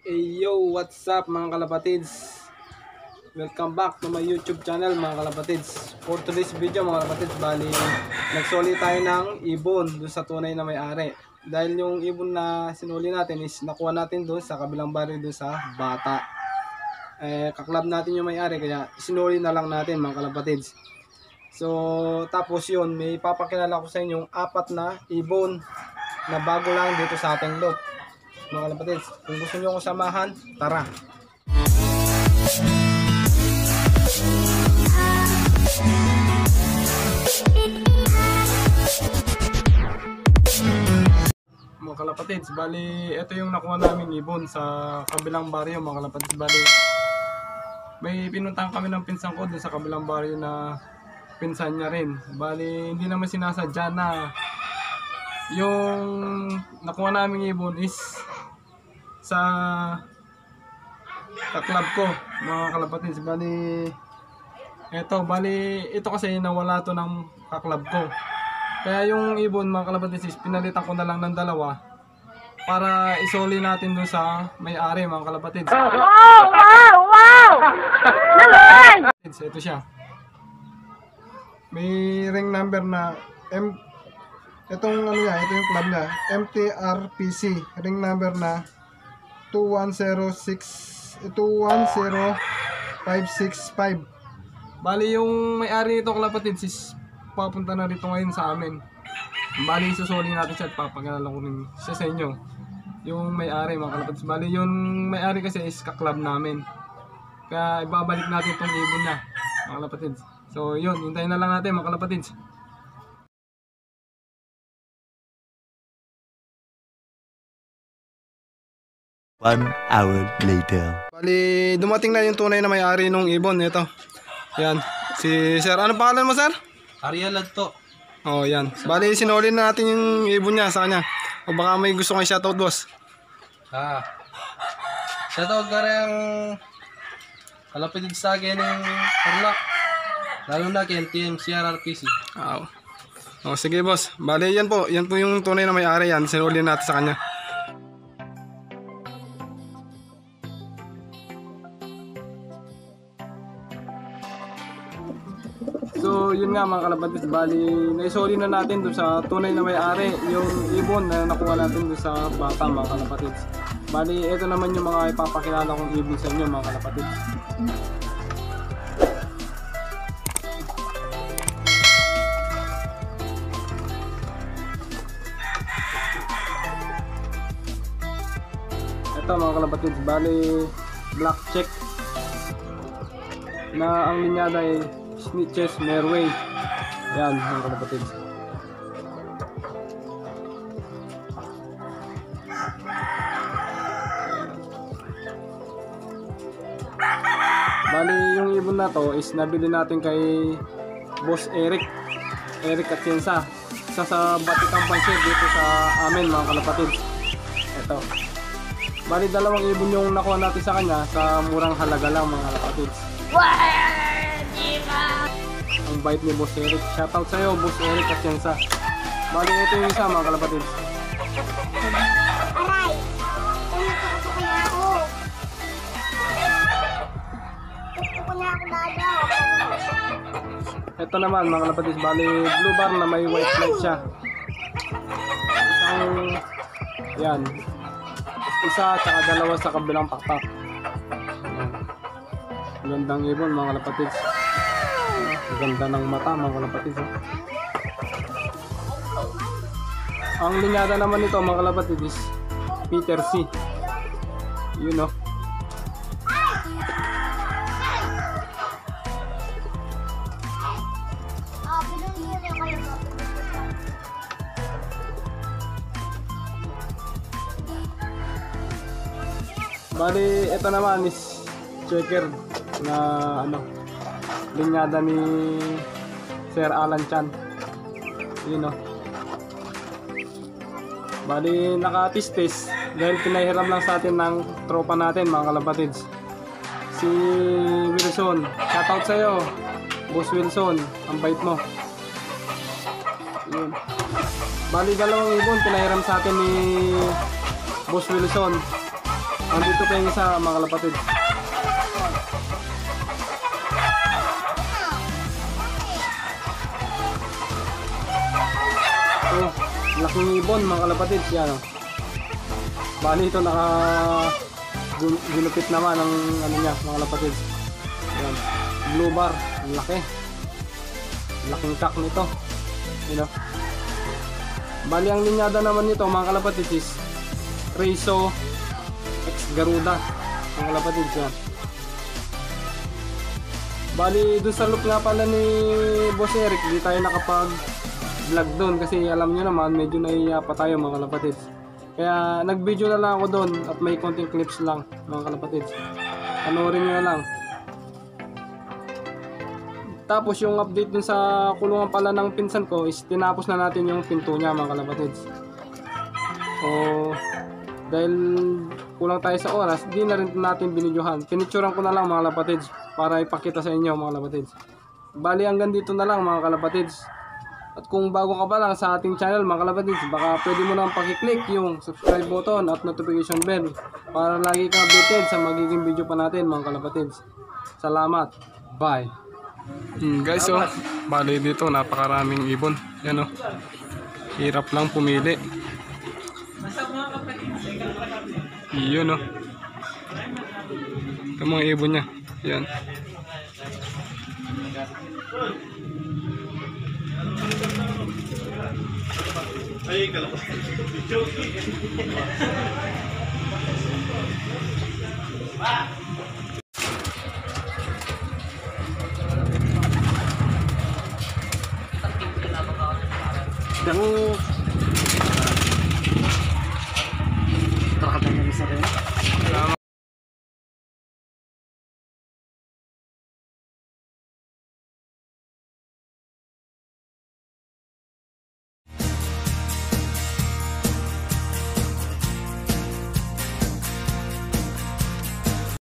Hey yo, what's up mga kalapatids? Welcome back to my YouTube channel mga kalapatids. For today's video mga kalapatids, bali nagsoli tayo ng ibon doon sa tunay na may-ari. Dahil yung ibon na sinuli natin is nakuha natin doon sa kabilang baryo doon sa Bata. Kaklab natin yung may-ari kaya sinuli na lang natin mga kalapatids. So tapos yun, may papakilala ko sa inyo yung 4 na ibon na bago lang dito sa ating lot. Mga kalapatids, kung gusto nyo akong samahan, tara! Mga kalapatids, bali ito yung nakuha namin ibon sa kabilang baryo mga kalapatids. Bali may pinuntang kami ng pinsan ko dun sa kabilang baryo na pinsan niya rin. Bali hindi naman sinasadya na yung nakuha namin ibon is sa kaklab ko mga kalapatids. Bali ito kasi nawala to ng kaklab ko, kaya yung ibon mga kalapatids is pinalitan ko na lang ng dalawa para isoli natin dun sa may-ari mga kalapatids. Wow! Ito siya, may ring number na itong ano niya, ito yung club niya, MTRPC, ring number na 2106565. Bali yung may-ari nito kalapatids is papunta na rito ngayon sa amin. Bali susuli natin siya at papakilala ko rin siya sa inyo, yung may-ari mga kalapatids. Bali yung may-ari kasi is kaklab namin, kaya ibabalik natin itong ibon niya mga kalapatids. So yun, hintayin na lang natin mga kalapatids. One hour later. Bali, dumating na yung tunay na may-ari nung ibon. Ito. Yan. Si Sir. Ano pangalan mo, Sir? Ariel Ladto. Oh, yan. Bali, sinuli na natin yung ibon niya sa kanya. O baka may gusto kang shoutout, boss. Shoutout ka rin kalapitid sa akin ng Tarlac. Lalo na kay NTM CRRPC. Oh, sige, boss. Bali, yan po. Yan po yung tunay na may-ari yan. Sinuli natin sa kanya. So yun nga mga kalapatids, bali naisoli na natin doon sa tunay na may-ari yung ibon na nakuha natin doon sa Bata mga kalapatids. Bali ito naman yung mga ipapakilala kong ibon sa inyo mga kalapatids. Ito mga kalapatids, bali black check na ang linyada ay Snitches Merway. Yan mga kalapatids. Bali yung ibon na to is nabili natin kay Boss Eric Atienza, isa sa batikang pansit dito sa amin mga kalapatids. Ito, bali dalawang ibon yung nakuha natin sa kanya sa murang halaga lang mga kalapatids. Ang bait ni Boss Eric. Shoutout sa'yo, Boss Eric Atienza. Bali ito yung isa mga kalapatids. Aray! Gusto ko na ako. Gusto ko na ako lalo. Ito naman mga kalapatids, bali blue bar na may white flag siya. Yan. Isa tsaka dalawa sa kabilang pakpak. Gandang ibon mga kalapatids. Ganda ng mata mga kalapatids. Ang linyada naman nito mga kalapatids is Peter C. You know. Bali ito naman is checker na ano, linyada ni Sir Alan Chan. You know. Bali naka-tistis dahil pinahiram lang sa atin ng tropa natin mga kalapatids, si Wilson. Shoutout sa'yo Boss Wilson, ang bait mo. Yun. Bali dalawang ibon pinahiram sa atin ni Boss Wilson. Andito pa yung isa mga kalapatids. Oh, laking ibon mga kalapatids. Yan o. Bali ito naka ginupit naman ang ano niya mga kalapatids. Yan. Blue bar. Ang laki. Laking kak nito. Yun o. Bali ang linyada naman nito mga kalapatids is Reso X Garuda mga kalapatids yan. Bali doon sa loop nga pala ni Boss Eric, di tayo nakapag vlog doon kasi alam nyo naman medyo naiiya pa tayo mga kalapatids. Kaya nag video na lang ako doon at may konting clips lang mga kalapatids. Panoorin nyo na lang. Tapos yung update dun sa kulungan pala ng pinsan ko is tinapos na natin yung pinto niya mga kalapatids. So dahil kulang tayo sa oras, di na rin natin binidyohan. Pinicturean ko na lang mga kalapatids para ipakita sa inyo mga kalapatids. Bali hanggang dito na lang mga kalapatids. At kung bago ka pa lang sa ating channel mga kalapatids, baka pwede mo nang pakiclick yung subscribe button at notification bell para lagi kang updated sa magiging video pa natin mga kalapatids. Salamat. Bye. Guys, oh, bali dito napakaraming ibon. Yan oh. Hirap lang pumili. Yun oh. Ito mga ibon niya. Yan. Ay, kalapas.